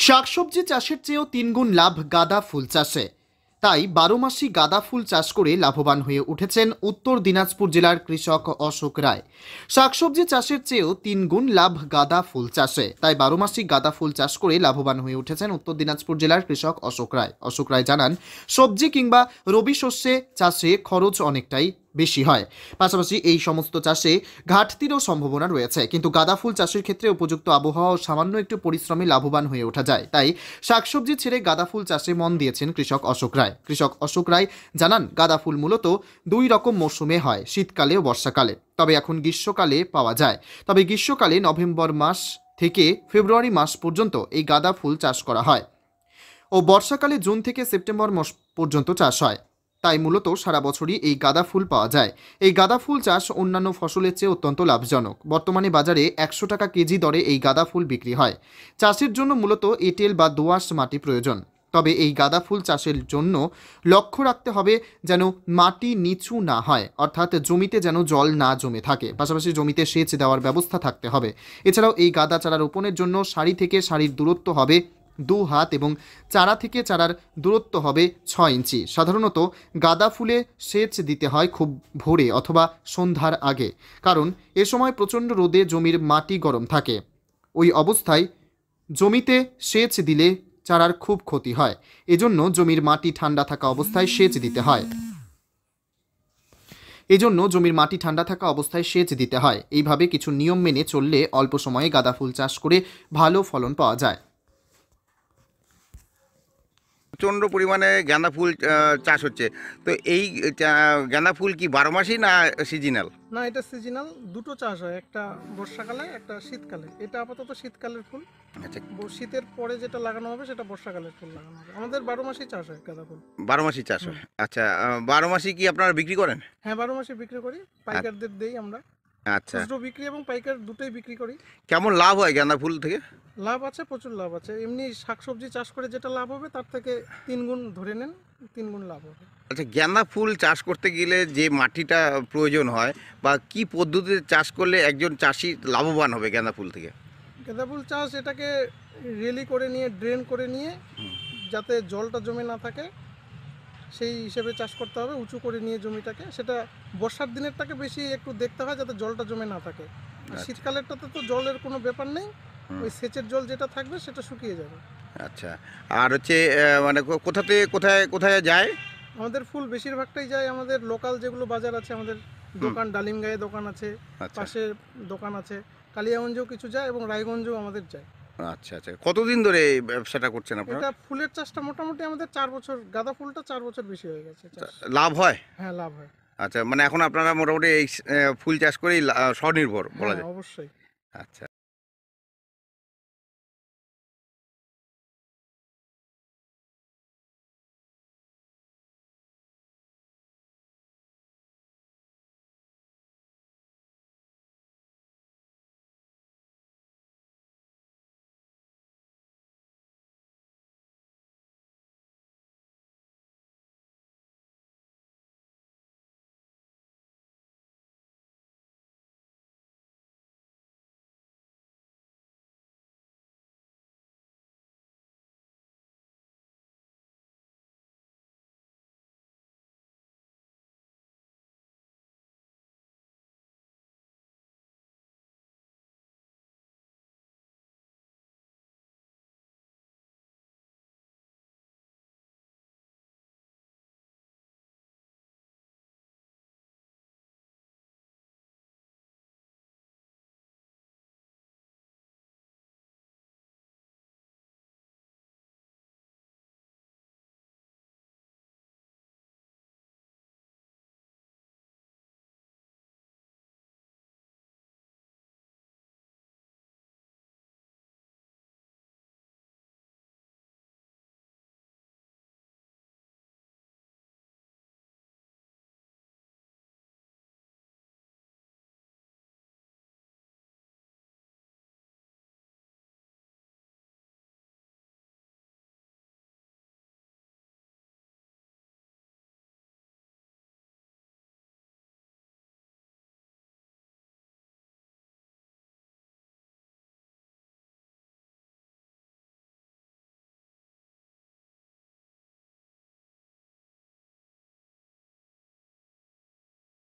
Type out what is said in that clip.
শাকসবজি চাষের চেয়েও তিনগুণ লাভ গাঁদা ফুল চাষে। তাই 12 মাসই গাঁদা ফুল চাষ করে লাভবান হয়ে উঠেছেন উত্তর দিনাজপুর জেলার কৃষক অশোক রায়। শাকসবজি চাষের চেয়েও তিনগুণ লাভ গাঁদা ফুল চাষে, তাই 12 মাসই গাঁদা ফুল চাষ করে লাভবান হয়ে উঠেছেন উত্তর দিনাজপুর জেলার কৃষক অশোক রায়। অশোক রায় জানান, সবজি কিংবা রবি শস্যে চাষে খরচ অনেকটাই বেশি হয়, পাশাপাশি এই সমস্ত চাষে ঘাটতিরও সম্ভাবনা রয়েছে, কিন্তু গাঁদা ফুল চাষের ক্ষেত্রে উপযুক্ত আবহাওয়া ও সামান্য একটু পরিশ্রমে লাভবান হয়ে ওঠা যায়। তাই শাকসবজি ছেড়ে গাঁদা ফুল চাষে মন দিয়েছেন কৃষক অশোক রায়। কৃষক অশোক রায় জানান, গাঁদা ফুল মূলত দুই রকম মৌসুমে হয়, শীতকালে ও বর্ষাকালে। তবে এখন গ্রীষ্মকালে পাওয়া যায়। তবে গ্রীষ্মকালে নভেম্বর মাস থেকে ফেব্রুয়ারি মাস পর্যন্ত এই গাঁদা ফুল চাষ করা হয় ও বর্ষাকালে জুন থেকে সেপ্টেম্বর মাস পর্যন্ত চাষ হয়। তাই মূলত সারা বছরই এই গাঁদা ফুল পাওয়া যায়। এই গাঁদা ফুল চাষ অন্যান্য ফসলের চেয়ে অত্যন্ত লাভজনক। বর্তমানে বাজারে 100 টাকা কেজি দরে এই গাঁদা ফুল বিক্রি হয়। চাষের জন্য মূলত এঁটেল বা দোআঁশ মাটি প্রয়োজন। তবে এই গাঁদা ফুল চাষের জন্য লক্ষ্য রাখতে হবে যেন মাটি নিচু না হয়, অর্থাৎ জমিতে যেন জল না জমে থাকে। পাশাপাশি জমিতে সেচ দেওয়ার ব্যবস্থা থাকতে হবে। এছাড়াও এই গাঁদা চারা রোপণের জন্য সারি থেকে সারির দূরত্ব হবে 2 হাত এবং চারা থেকে চারার দূরত্ব হবে 6 ইঞ্চি। সাধারণত গাঁদা ফুলে সেচ দিতে হয় খুব ভোরে অথবা সন্ধ্যার আগে, কারণ এ সময় প্রচণ্ড রোদে জমির মাটি গরম থাকে। ওই অবস্থায় জমিতে সেচ দিলে চারার খুব ক্ষতি হয়। এজন্য জমির মাটি ঠান্ডা থাকা অবস্থায় সেচ দিতে হয়। এইভাবে কিছু নিয়ম মেনে চললে অল্প সময়ে গাঁদা ফুল চাষ করে ভালো ফলন পাওয়া যায়। প্রচণ্ড পরিমাণে গাঁদা ফুল চাষ হচ্ছে। তো এই গাঁদা ফুল কি 12 মাসই না সিজনাল? না, এটা সিজনাল। দুটো চাষ হয়, একটা বর্ষাকালে একটা শীতকালে। এটা আপাতত শীতকালের ফুল। আচ্ছা, শীতের পরে যেটা লাগানো হবে সেটা বর্ষাকালের ফুল লাগানো হবে। আমাদের 12 মাসই চাষ হয় গাঁদা ফুল। 12 মাসই চাষ হয়। আচ্ছা, 12 মাসই কি আপনারা বিক্রি করেন? হ্যাঁ, 12 মাসই বিক্রি করি। পাইকারদের দেই আমরা। আচ্ছা, খুচরো বিক্রি এবং পাইকার দুটোই বিক্রি করি। কেমন লাভ হয় গাঁদা ফুল থেকে? লাভ আছে, প্রচুর লাভ আছে। এমনি শাকসবজি চাষ করে যেটা লাভ হবে তার থেকে 3 গুণ ধরে নেন, 3 গুণ লাভ হবে। আচ্ছা, গাঁদা ফুল চাষ করতে গেলে যে মাটিটা প্রয়োজন হয় বা কি পদ্ধতিতে চাষ করলে একজন চাষি লাভবান হবে গাঁদা ফুল থেকে? গাঁদা ফুল চাষ এটাকে রেলি করে নিয়ে, ড্রেন করে নিয়ে, যাতে জলটা জমে না থাকে সেই হিসেবে চাষ করতে হবে। উঁচু করে নিয়ে জমিটাকে, সেটা বর্ষার দিনেরটাকে বেশি একটু দেখতে হয় যাতে জলটা জমে না থাকে। আর শীতকালেরটাতে তো জলের কোনো ব্যাপার নেই, ওই সেচের জল যেটা থাকবে সেটা শুকিয়ে যাবে। আচ্ছা, আর হচ্ছে মানে কোথা থেকে কোথায় কোথায় যায়? আমাদের ফুল বেশিরভাগটাই যায় আমাদের লোকাল যেগুলো বাজার আছে, আমাদের দোকান ডালিমগাঁয়ে দোকান আছে, আচ্ছা পাশে দোকান আছে, কালিয়াগঞ্জেও কিছু যায় এবং রায়গঞ্জেও আমাদের যায়। আচ্ছা আচ্ছা, কতদিন ধরে এই ব্যবসাটা করছেন আপনারা? এটা ফুলের চাষটা মোটামুটি আমাদের 4 বছর, গাঁদা ফুলটা 4 বছর বেশি হয়ে গেছে চাষ। লাভ হয়? হ্যাঁ, লাভ হয়। আচ্ছা, মানে এখন আপনারা মোটামুটি এই ফুল চাষ করেই স্বনির্ভর বলা হ্যাঁ, যায়? অবশ্যই। আচ্ছা।